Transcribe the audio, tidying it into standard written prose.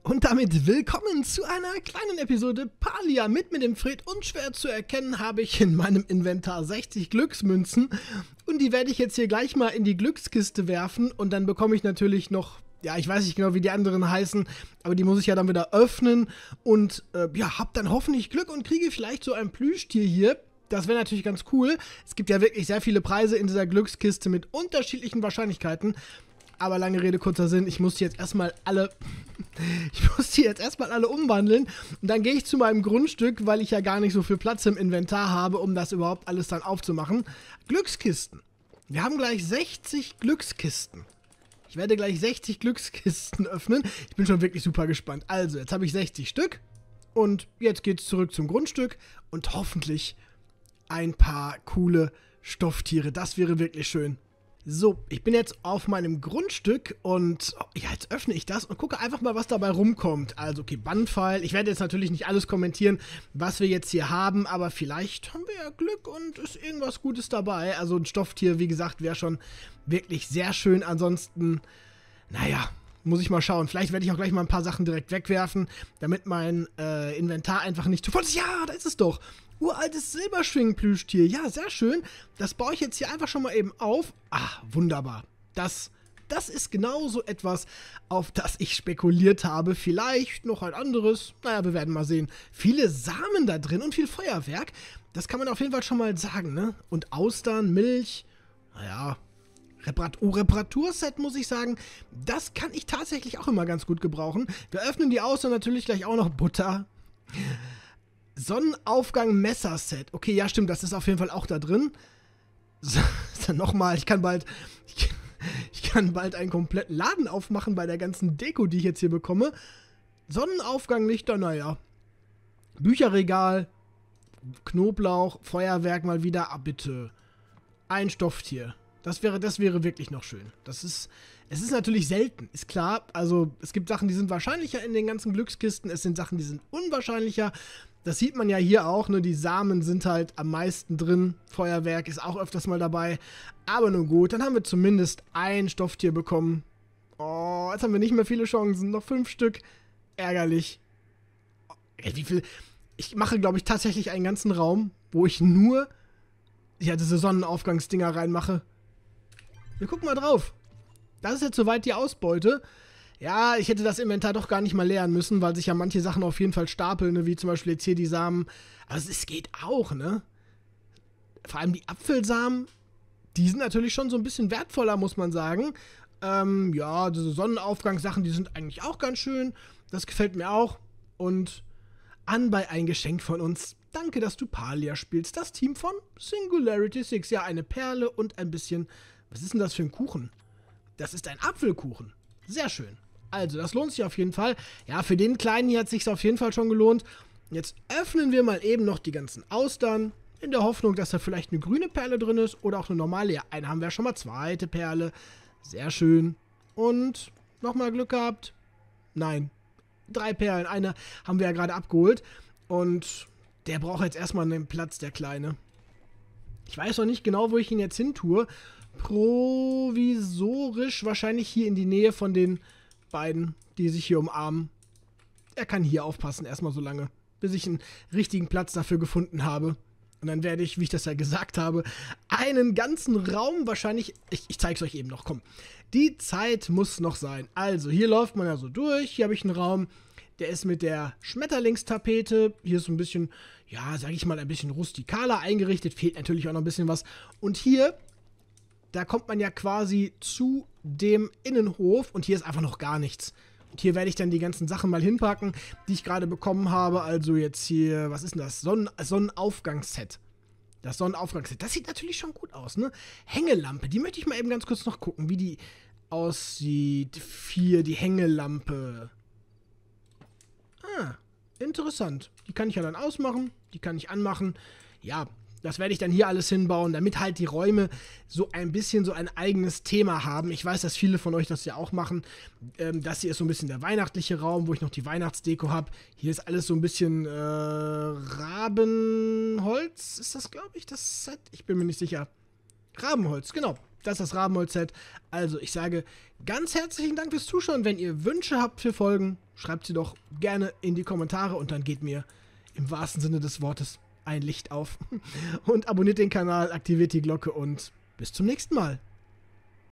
Und damit willkommen zu einer kleinen Episode Palia. Mit dem Fred. Unschwer zu erkennen habe ich in meinem Inventar 60 Glücksmünzen. Und die werde ich jetzt hier gleich mal in die Glückskiste werfen. Und dann bekomme ich natürlich noch, ja, ich weiß nicht genau, wie die anderen heißen, aber die muss ich ja dann wieder öffnen. Und ja, hab dann hoffentlich Glück und kriege vielleicht so ein Plüschtier hier. Das wäre natürlich ganz cool. Es gibt ja wirklich sehr viele Preise in dieser Glückskiste mit unterschiedlichen Wahrscheinlichkeiten. Aber lange Rede, kurzer Sinn, ich muss die jetzt erstmal alle umwandeln. Und dann gehe ich zu meinem Grundstück, weil ich ja gar nicht so viel Platz im Inventar habe, um das überhaupt alles dann aufzumachen. Glückskisten. Wir haben gleich 60 Glückskisten. Ich werde gleich 60 Glückskisten öffnen. Ich bin schon wirklich super gespannt. Also, jetzt habe ich 60 Stück. Und jetzt geht es zurück zum Grundstück. Und hoffentlich ein paar coole Stofftiere. Das wäre wirklich schön. So, ich bin jetzt auf meinem Grundstück und ja, jetzt öffne ich das und gucke einfach mal, was dabei rumkommt. Also, okay, Bandpfeil. Ich werde jetzt natürlich nicht alles kommentieren, was wir jetzt hier haben, aber vielleicht haben wir ja Glück und ist irgendwas Gutes dabei. Also ein Stofftier, wie gesagt, wäre schon wirklich sehr schön. Ansonsten, naja, muss ich mal schauen. Vielleicht werde ich auch gleich mal ein paar Sachen direkt wegwerfen, damit mein Inventar einfach nicht zu voll ist. Ja, da ist es doch. Uraltes Silberschwingen-Plüschtier. Ja, sehr schön. Das baue ich jetzt hier einfach schon mal eben auf. Ah, wunderbar. Das ist genau so etwas, auf das ich spekuliert habe. Vielleicht noch ein anderes. Naja, wir werden mal sehen. Viele Samen da drin und viel Feuerwerk. Das kann man auf jeden Fall schon mal sagen, ne? Und Austern, Milch. Naja, Reparaturset, muss ich sagen. Das kann ich tatsächlich auch immer ganz gut gebrauchen. Wir öffnen die Austern natürlich gleich auch noch. Butter. Sonnenaufgang-Messerset. Okay, ja, stimmt, das ist auf jeden Fall auch da drin. So, nochmal, ich kann bald einen kompletten Laden aufmachen bei der ganzen Deko, die ich jetzt hier bekomme. Sonnenaufgang-Lichter, naja. Bücherregal, Knoblauch, Feuerwerk mal wieder. Ah, bitte. Ein Stofftier. Das wäre wirklich noch schön. Es ist natürlich selten, ist klar. Also, es gibt Sachen, die sind wahrscheinlicher in den ganzen Glückskisten. Es sind Sachen, die sind unwahrscheinlicher. Das sieht man ja hier auch, ne? Die Samen sind halt am meisten drin. Feuerwerk ist auch öfters mal dabei. Aber nun gut, dann haben wir zumindest ein Stofftier bekommen. Oh, jetzt haben wir nicht mehr viele Chancen. Noch 5 Stück. Ärgerlich. Wie viel? Ich mache, glaube ich, tatsächlich einen ganzen Raum, wo ich nur diese Sonnenaufgangsdinger reinmache. Wir gucken mal drauf. Das ist jetzt soweit die Ausbeute. Ja, ich hätte das Inventar doch gar nicht mal leeren müssen, weil sich ja manche Sachen auf jeden Fall stapeln, ne? Wie zum Beispiel jetzt hier die Samen. Also es geht auch, ne? Vor allem die Apfelsamen, die sind natürlich schon so ein bisschen wertvoller, muss man sagen. Ja, diese Sonnenaufgangssachen, die sind eigentlich auch ganz schön. Das gefällt mir auch. Und anbei ein Geschenk von uns. Danke, dass du Palia spielst. Das Team von Singularity 6. Ja, eine Perle und ein bisschen... Was ist denn das für ein Kuchen? Das ist ein Apfelkuchen. Sehr schön. Also, das lohnt sich auf jeden Fall. Ja, für den Kleinen hier hat es sich auf jeden Fall schon gelohnt. Jetzt öffnen wir mal eben noch die ganzen Austern. In der Hoffnung, dass da vielleicht eine grüne Perle drin ist oder auch eine normale. Ja, eine haben wir schon mal. Zweite Perle. Sehr schön. Und nochmal Glück gehabt. Nein. 3 Perlen. Eine haben wir ja gerade abgeholt. Und der braucht jetzt erstmal einen Platz, der Kleine. Ich weiß noch nicht genau, wo ich ihn jetzt hin tue. Provisorisch wahrscheinlich hier in die Nähe von den beiden, die sich hier umarmen. Er kann hier aufpassen, erstmal so lange, bis ich einen richtigen Platz dafür gefunden habe. Und dann werde ich, wie ich das ja gesagt habe, einen ganzen Raum wahrscheinlich... Ich zeige es euch eben noch, komm. Die Zeit muss noch sein. Also, hier läuft man ja so durch. Hier habe ich einen Raum, der ist mit der Schmetterlingstapete. Hier ist so ein bisschen, ja, sage ich mal, ein bisschen rustikaler eingerichtet. Fehlt natürlich auch noch ein bisschen was. Und hier... Da kommt man ja quasi zu dem Innenhof und hier ist einfach noch gar nichts. Und hier werde ich dann die ganzen Sachen mal hinpacken, die ich gerade bekommen habe. Also jetzt hier, was ist denn das? Sonnenaufgangsset. Das Sonnenaufgangsset. Das sieht natürlich schon gut aus, ne? Hängelampe, die möchte ich mal eben ganz kurz noch gucken, wie die aussieht. Hier, die Hängelampe. Ah, interessant. Die kann ich ja dann ausmachen, die kann ich anmachen. Ja, das werde ich dann hier alles hinbauen, damit halt die Räume so ein bisschen so ein eigenes Thema haben. Ich weiß, dass viele von euch das ja auch machen. Das hier ist so ein bisschen der weihnachtliche Raum, wo ich noch die Weihnachtsdeko habe. Hier ist alles so ein bisschen Rabenholz. Ist das, glaube ich, das Set? Ich bin mir nicht sicher. Rabenholz, genau. Das ist das Rabenholz-Set. Also ich sage ganz herzlichen Dank fürs Zuschauen. Wenn ihr Wünsche habt für Folgen, schreibt sie doch gerne in die Kommentare und dann geht mir im wahrsten Sinne des Wortes ein Licht auf. Und abonniert den Kanal, aktiviert die Glocke und bis zum nächsten Mal.